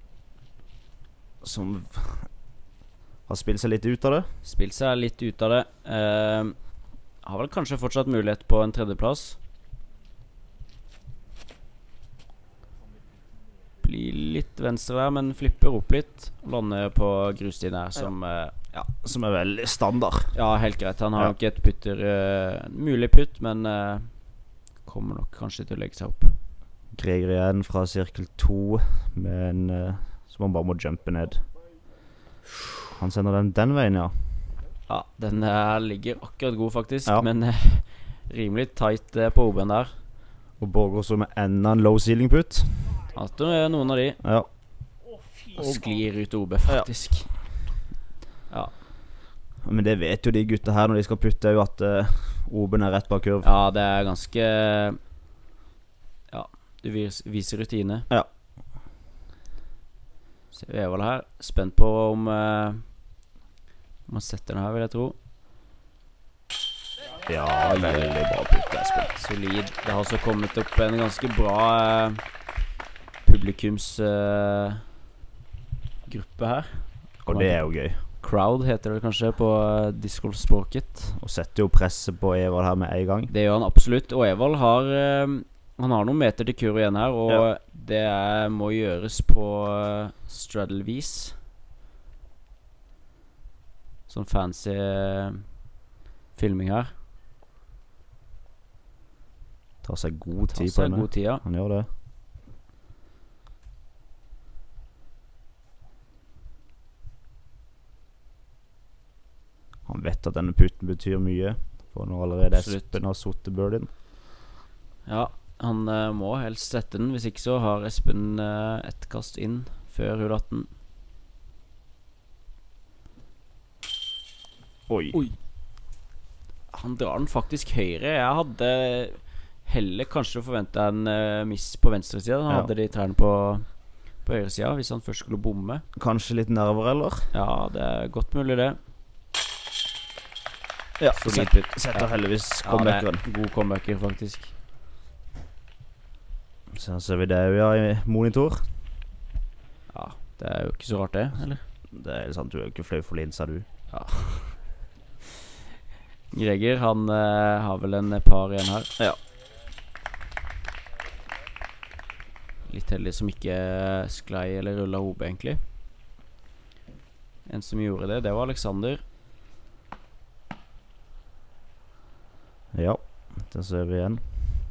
som har spilt seg litt ut av det. Spilt seg litt ut av det. Har vel kanskje fortsatt mulighet på en tredjeplass. Blir litt venstre der, men flipper opp litt. Lander på grustien her, som Som er veldig standard. ja, helt greit. Han har Ja. nok et putter, mulig putt, men kommer nok kanskje til å legge seg opp. Gregor igjen fra sirkel 2 med en som han bare må jumpe ned. Han sender den veien, ja. Ja, den ligger akkurat god faktisk, Ja. men rimelig tight på OB-en der. Og Borgosrud med enda en low ceiling putt. At det er noen av de Ja. sklir ut OB faktisk. Ja, Men det vet jo de gutta her når de skal putte, jo at OB-en er rett bak kurv. ja det er ganske... Ja, du viser rutine. Ja. Ser vi Evald her. Spent på om man setter den her, vil jeg tro. Ja, veldig bra putt, Espen. Solid. Det har også kommet opp en ganske bra publikums gruppe her. Og det er jo gøy. Crowd heter det kanskje på discgolf-språket. Og setter jo presset på Evald her med en gang. Det gjør han absolutt. Og Evald har han har noen meter til kurv igjen her, og Ja. det må gjøres på straddle-vis. Sånn fancy filming her. Tar seg god Tar tid på seg henne. god tid, ja. Han gjør det. Han vet at denne putten betyr mye, for når allerede Absolutt. Espen har suttet birdien. Ja, han må helst sette den. Hvis ikke så har Espen ett kast inn før hull 18. Oi. Oi. Han drar den faktisk høyre. Jeg hadde heller kanskje forventet en miss på venstre side. Han Ja. hadde de trærne på på høyresiden hvis han først skulle bomme. Kanskje litt nerver, eller? Ja, det er godt mulig det. Ja, Solid putt. setter heldigvis Ja, det comebackeren. er god comebacker faktisk. Så ser vi det vi har i monitor. Ja, det er jo ikke så rart det, eller? Det er sant, du er jo ikke flau for linsa, du. Ja. Greger, han har vel en par igjen her. Ja. Litt heldig som ikke sklei eller rullet hobe egentlig. En som gjorde det, det var Alexander. Ja, det ser vi igjen.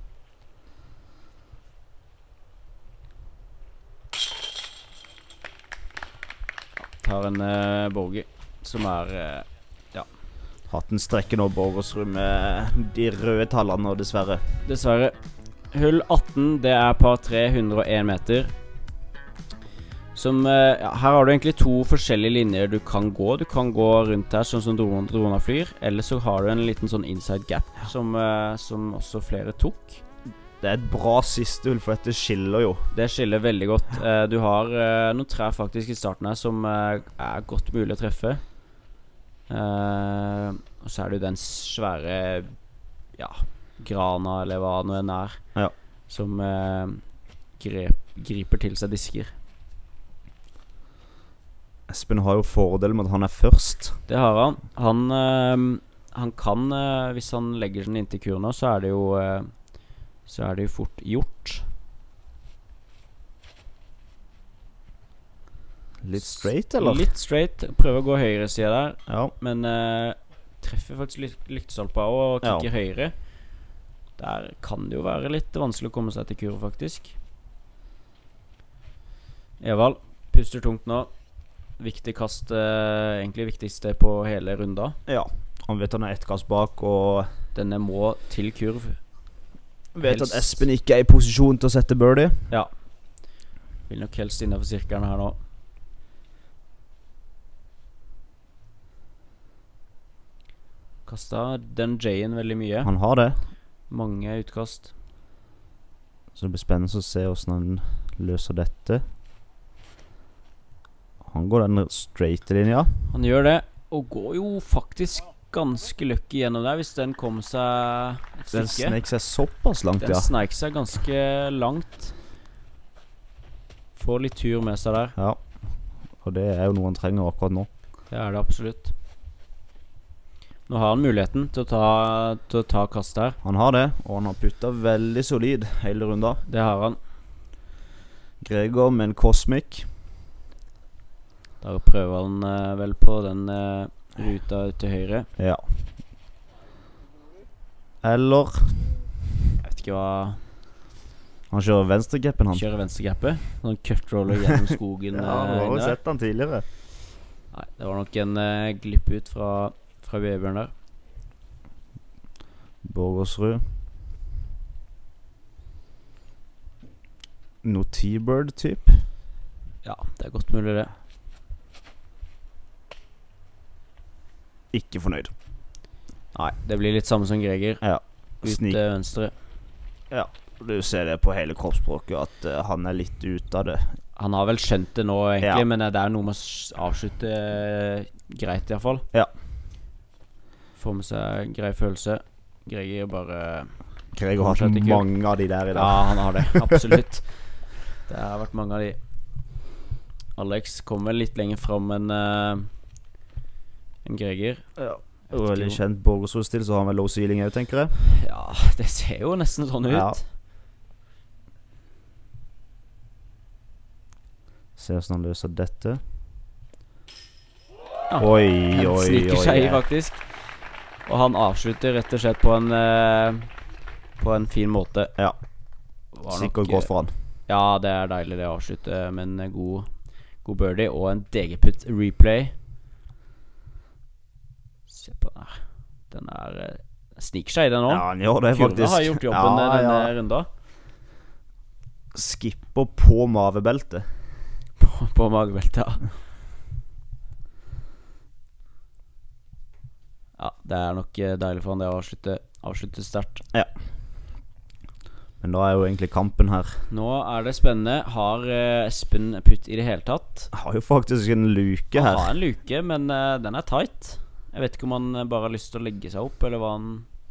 Tar en bogey som er Hatten strekker nå Borgersrud med de røde tallene, og dessverre. dessverre. Hull 18, det er par 301 meter. Som, her har du egentlig to forskjellige linjer du kan gå. Du kan gå rundt her, sånn som drona flyr. Eller så har du en liten sånn inside gap, som også flere tok. Det er et bra siste hull, for dette skiller jo. Det skiller veldig godt. Du har noen trær faktisk i starten her som er godt mulig å treffe. Og så er det jo den svære grana, eller hva nå enn er, Ja. som griper til seg disker. Espen har jo fordel med at han er først. Det har han. Han kan, hvis han legger den inntil kur nå, så er det jo fort gjort. Litt straight, eller? Litt straight. Prøver å gå høyre siden der, Ja. men treffer faktisk lyktestolpa og kikker høyre. Der kan det jo være litt vanskelig å komme seg til kur faktisk. Evald puster tungt nå. Viktig kast, egentlig viktigste på hele runda. Ja. Han vet han er ett kast bak, og Denne må til kurv. vet Helst. at Espen ikke er i posisjon til å sette birdie. Ja. Vil nok helst innenfor sirkelen her nå. Kasta den J-en veldig mye. Han har det. Mange utkast. Så det blir spennende å se hvordan han løser dette. Han går den straighte linja. Han gjør det, og går jo faktisk ganske lucky gjennom der hvis den kom seg et Den stykke. snek seg såpass langt, Den ja. sneik seg ganske langt. Får litt tur med seg der. Ja. Og det er jo noe han trenger akkurat nå. Det er det absolutt. Nå har han muligheten til å ta kast her. Han har det, og han har putta veldig solid hele runda. Det har han. Gregor med en Cosmic. Da prøver han vel på den ruta ut til høyre. Ja. Eller Jeg vet ikke hva. han kjører venstregappen, han. Kjører venstregappet. Sånn cutroller gjennom skogen. Ja, vi har jo inne. sett han tidligere. Nei, det var nok en glipp ut fra Vebjørn der. Borgersrud. Noe T-bird-typ. Ja, det er godt mulig det. Ikke fornøyd. Nei, det blir litt samme som Greger. Ja. Ut Snik. til venstre. Ja. Du ser det på hele kroppsspråket at han er litt ute av det. Han har vel skjønt det nå egentlig, Ja. men det er noe med å avslutte greit i hvert fall. Ja. Får med seg grei følelse. Greger bare Gregor har Fortsatt hatt ikke. mange av de der i dag. Ja, han har det, absolutt. Det har vært mange av de. Alex kom vel litt lenger fram enn Greger. Ja. Jeg vet Og veldig ikke kjent Borgersrud-stil, så har han vel low ceiling òg, tenker jeg. Ja, det ser jo nesten sånn ut. Ja. Se hvordan han løser dette. Ja, Oi, Den oi, sniker oi. seg i faktisk. Og han avslutter rett og slett på en fin måte. Ja. Var Sikkert nok, godt for han. Ja, det er deilig det å avslutte med en god birdie og en DG-putt replay. Se på den her. Den er sniker seg i den nå. Ja, han gjør det Kurva faktisk. har gjort jobben denne runda. Skipper på mavebeltet. På magebeltet. Ja, det er nok deilig for han det å avslutte sterkt. Men da er jo egentlig kampen her. Nå er det spennende. Har Espen putt i det hele tatt? Har jo faktisk en luke Han her. har en luke, men den er tight. Jeg vet ikke om han bare har lyst til å legge seg opp, eller hva han...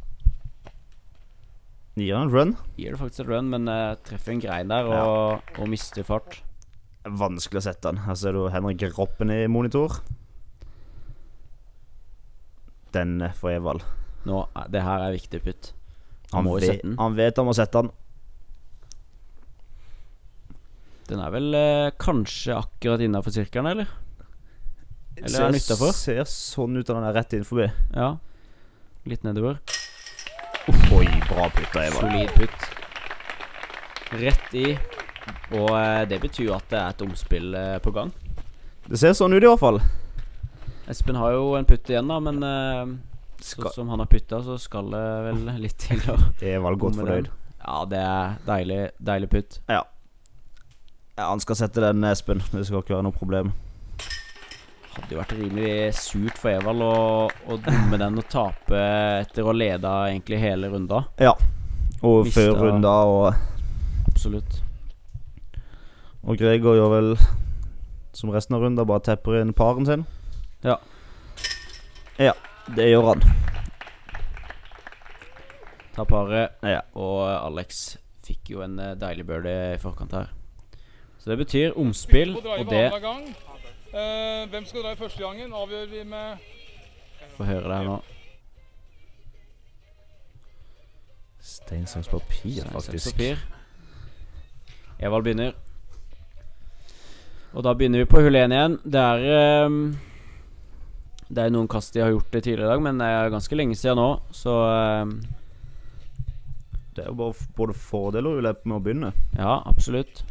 Gir han en run? Gir det faktisk et run, men treffer en grein der og mister fart. Vanskelig å sette den. Her ser du Henrik Roppen i monitor. Den for Evald. Nå, det her er viktig putt. Han må jo sette den. Han vet han må sette den. Den er vel kanskje akkurat innenfor sirkelen, eller? Eller er den utenfor? Ser sånn ut at den er rett inn forbi. Ja, litt nedover. Oi, bra putt av Evald. Solid putt. Rett i. Og det betyr jo at det er et omspill på gang. Det ser sånn ut i hvert fall. Espen har jo en putt igjen da, men sånn som han har puttet, så skal det vel litt til å Evald godt fornøyd. Ja, det er deilig putt. Ja, han skal sette den, Espen. Det skal ikke være noe problem. Hadde jo vært rimelig surt for Evald å dumme den og tape etter å lede egentlig hele runda. Ja, og før runda og... Absolutt. Og Gregor gjør vel som resten av runda, bare tepper inn paren sin. Ja. Ja, det gjør han. Ta paret. Ja. Og Alex fikk jo en deilig birdie i forkant her. Så det betyr omspill, og det... Hvem skal dra i første gangen? Avgjør vi med... Få høre det her nå. Stein, saks, papir, faktisk. Papir. Evald begynner. Og da begynner vi på hull 1 igjen. Det er noen kast de har gjort det tidligere i dag, men det er ganske lenge siden nå, så... Det er jo bare både fordel og ulempe med å begynne. Ja, absolutt.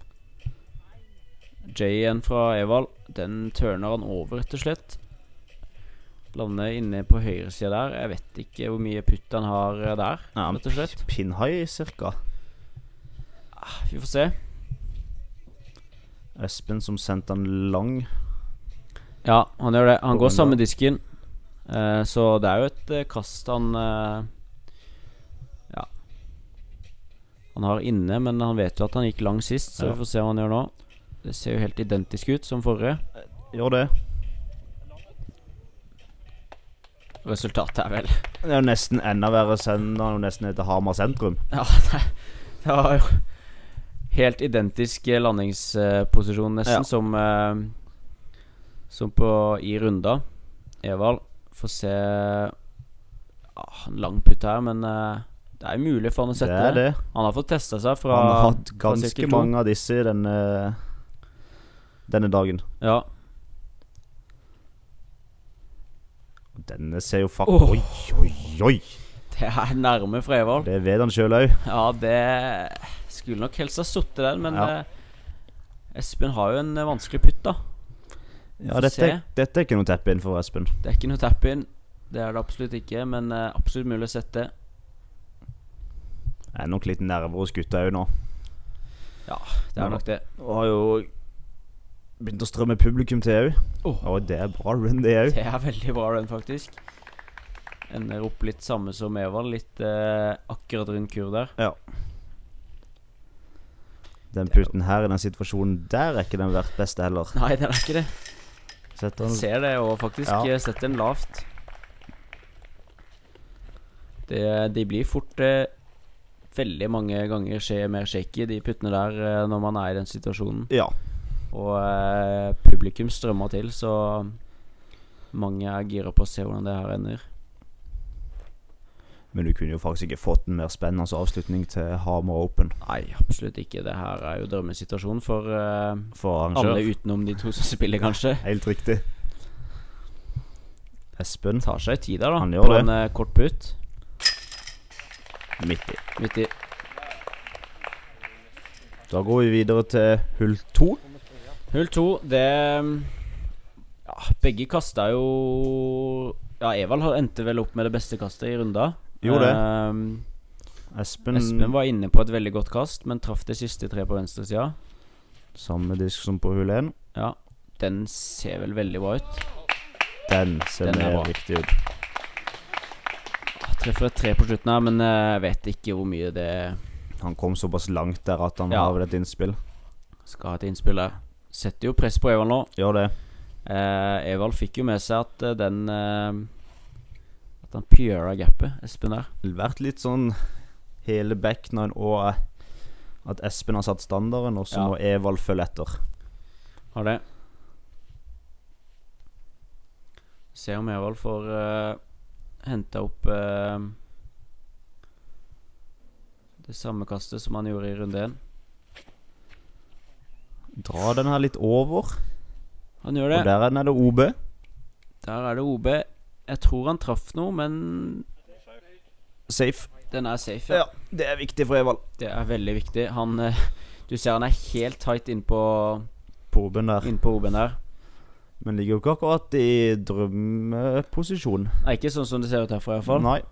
J igjen fra Evald. Den turner han over, rett og slett. Lander inne på høyre siden der. Jeg vet ikke hvor mye putt han har der, Ja, rett og slett. Pinhai cirka. Vi får se. Espen som sendte han lang. Ja, han gjør det. Han går samme disken. Så det er jo et kast han... Ja. Han har inne, men han vet jo at han gikk lang sist, så vi får se hva han gjør nå. Det ser jo helt identisk ut som forrige. Gjør det. Resultatet er vel... Det er jo nesten enda verre, sender han jo nesten etter Hamar sentrum. Ja, det var jo helt identisk landingsposisjon nesten, som på i runda. Evald får se en lang putt her, men det er mulig for han å sette det. Han har fått testet seg fra... Han har hatt ganske mange av disse i denne dagen. Ja. Denne ser jo faktisk... Oi. Det er nærme fra Evald. Det vet han selv også. Ja, det skulle nok helst ha suttet den, men Espen har jo en vanskelig putt da. Ja, dette er ikke noe tap-in for Espen. Det er ikke noe tap-in. Det er det absolutt ikke, men absolutt mulig å sette. Det er nok litt nerver hos gutta jo nå. Ja, det er nok det. Og har jo begynt å strømme publikum til jo. Det er bra run det jo. Det er veldig bra run faktisk. Ender opp litt samme som Evald. Litt akkurat rundt kur der. Ja. Den putten her i den situasjonen der er ikke den verdt beste heller. Nei, den er ikke det. Ser det og faktisk setter den lavt. De blir fort veldig mange ganger mer shaky, de puttene der, når man er i den situasjonen. Ja. Og publikum strømmer til, så mange er gira på å se hvordan det her ender. Men du kunne jo faktisk ikke fått en mer spennende avslutning til Hamar Open. Nei, absolutt ikke. Det her er jo drømmesituasjon for alle utenom de to som spiller, kanskje. Helt riktig. Espen tar seg tid der da. Han gjør på en kort putt. Midt i. I. Da går vi videre til hull 2. Hull 2, det... Ja, begge kastet jo... Ja, Evald endte vel opp med det beste kastet i runda. Gjorde det. Espen var inne på et veldig godt kast, men traff det siste 3 på venstre sida. Samme disk som på hull 1. Ja, den ser vel veldig bra ut. Den ser mer riktig ut. Treffer et 3 på slutten her, men jeg vet ikke hvor mye det Han kom såpass langt der at han har vel et innspill. Skal ha et innspill der. Setter jo press på Evald nå. Gjør det. Evald fikk jo med seg at at han pjøra gapet, Espen der. Det har vært litt sånn hele backnine og at Espen har satt standarden, og så må Evald følge etter. Har det. Se om Evald får hentet opp det samme kastet som han gjorde i runde 1. Dra den her litt over. Han gjør det. Og der er det OB. Der er det OB. Jeg tror han traff noe, men Safe. Den er safe, ja. Det er viktig for Evald. Det er veldig viktig. Han, du ser han er helt tight inn på OB-en der. Inn på OB-en der. Men ligger jo ikke akkurat i drømmeposisjon. Nei, ikke sånn som det ser ut herfra i hvert fall. Nei.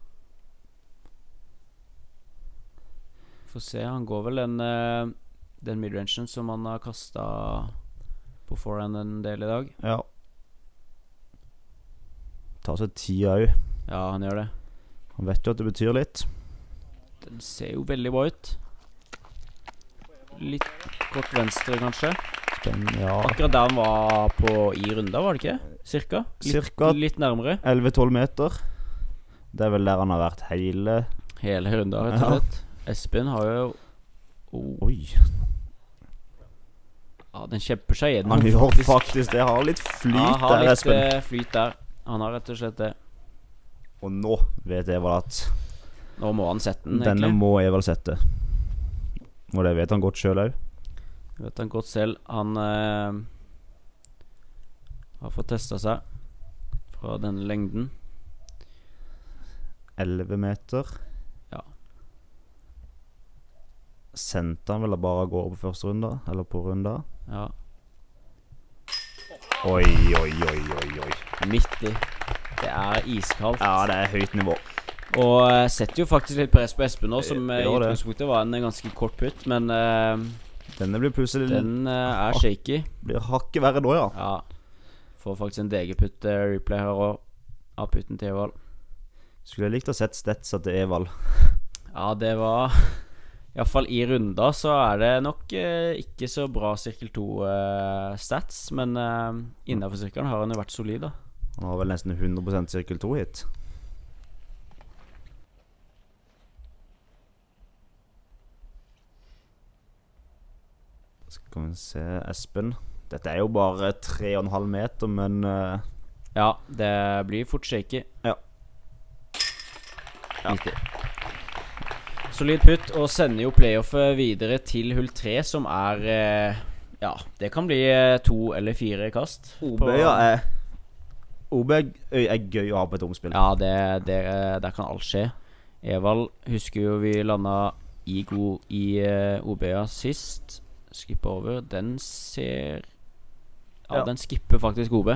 Får se, han går vel den midrangen som han har kastet på forehand en del i dag. Ja. Tar seg tida også. Ja, han gjør det. Han vet jo at det betyr litt. Den ser jo veldig bra ut. Litt kort venstre kanskje. Ja. Akkurat der han var i runda, var det ikke? Cirka? Litt nærmere. 11-12 meter. Det er vel der han har vært hele runda, rett og slett. Espen har jo Oi. Ja, den kjemper seg gjennom. Han gjør faktisk det. Har litt flyt der, Espen. Han har litt flyt der. Han har rett og slett det. Og nå vet Evald at nå må han sette den, denne egentlig. Må Evald sette. Og det vet han godt selv også. Det vet han godt selv. Han har fått testet seg fra denne lengden. 11 meter. Ja. Sendte han vel bare gå på første runde? Eller på runde? Ja. Oi. Midt i. Det er iskaldt. Ja, det er høyt nivå. Og setter jo faktisk litt press på Espen nå, som i utgangspunktet var en ganske kort putt, men denne blir plutselig den er shaky. Blir hakket verre nå, ja. Ja. Får faktisk en DG-putt replay her også, av putten til Evald. Skulle jeg likt å sett statsa til Evald. Ja, det var i hvert fall i runda så er det nok ikke så bra sirkel 2 stats, men innenfor sirkelen har han jo vært solid da. Han har vel nesten 100% sirkel 2 hit. Skal vi se, Espen. Dette er jo bare 3,5 meter, men ja, det blir fort shaky. Ja. Solid putt, og sender jo playoffet videre til hull 3, som er ja, det kan bli 2 eller 4 kast. OB er gøy å ha på et omspill. Ja, der kan alt skje. Evald husker jo vi landet i OB-a sist. Skipper over. Den ser ja, den skipper faktisk OB.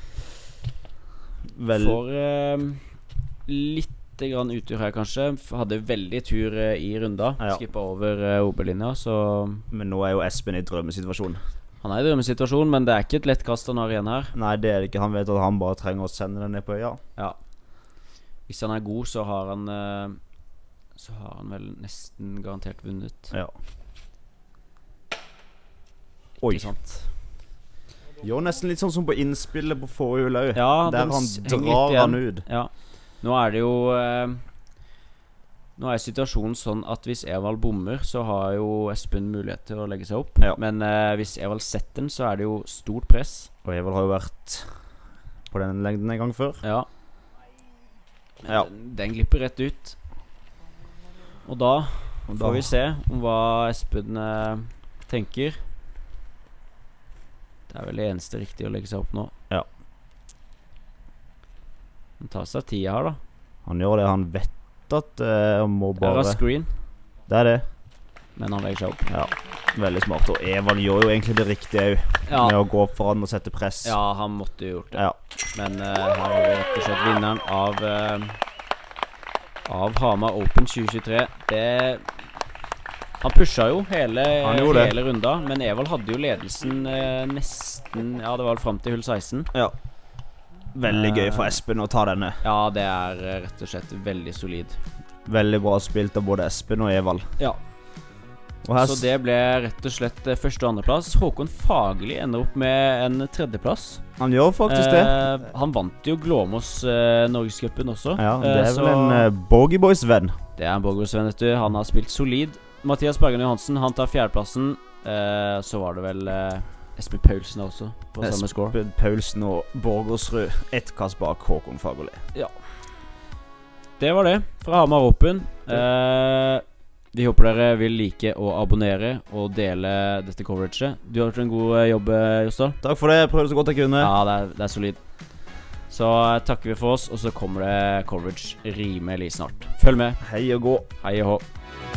For litt grann uttur her kanskje. Hadde veldig tur i runda. Skipper over OB-linja, så men nå er jo Espen i drømmesituasjon. Han er i drømmesituasjon, men det er ikke et lett kast han har igjen her. Nei, det er det ikke. Han vet at han bare trenger å sende den ned på øya. Ja. Hvis han er god, så har han vel nesten garantert vunnet. Ja. Oi. Ikke sant? Jo, nesten litt sånn som på innspillet på forrige hull også. Ja, der han drar han ut. Ja. Nå er det jo nå er situasjonen sånn at hvis Evald bommer, så har jo Espen mulighet til å legge seg opp. Ja. Men hvis Evald setter den, så er det jo stort press. Og Evald har jo vært på den lengden en gang før. Ja. Den glipper rett ut. Og da får vi se om hva Espen tenker. Det er vel det eneste riktige å legge seg opp nå. Ja. Han tar seg tida her da. Han gjør det, han vet at han må bare... Det er screen. Det er det. Men han legger seg opp. Ja, veldig smart. Og Evald gjør jo egentlig det riktige med å gå foran og sette press. Ja, han måtte jo gjort det. Ja. Men her har vi rett og slett vinneren av Hamar Open 2023. Han pusha jo hele runda, men Evald hadde jo ledelsen nesten, ja, det var frem til hull 16. Ja. Veldig gøy for Espen å ta denne. Ja, det er rett og slett veldig solid. veldig bra spilt av både Espen og Evald. Ja. Og her, Så det ble rett og slett første- og andreplass. Håkon Fagerli ender opp med en tredjeplass. han gjør faktisk det. Han vant jo Glåmos Norgescupen også. Ja, det er så vel en Bogey Boys-venn. det er en Borgårdsvenn, vet du. Han har spilt solid. Mathias Bergen Johansen, han tar fjerdeplassen. Så var det vel Espen Paulsen også, på samme score. Espen Paulsen og Borgårdsrud. Ett kast bak Håkon Fagerli. Det var det fra Hamar Open. Vi håper dere vil like å abonnere og dele dette coveraget. Du har gjort en god jobb, Jostad. Takk for det. Jeg prøvde så godt jeg kunne. Ja, det er solid. Så takker vi for oss, og så kommer det coverage rimelig snart. Følg med. Hei og gå. Hei og hå.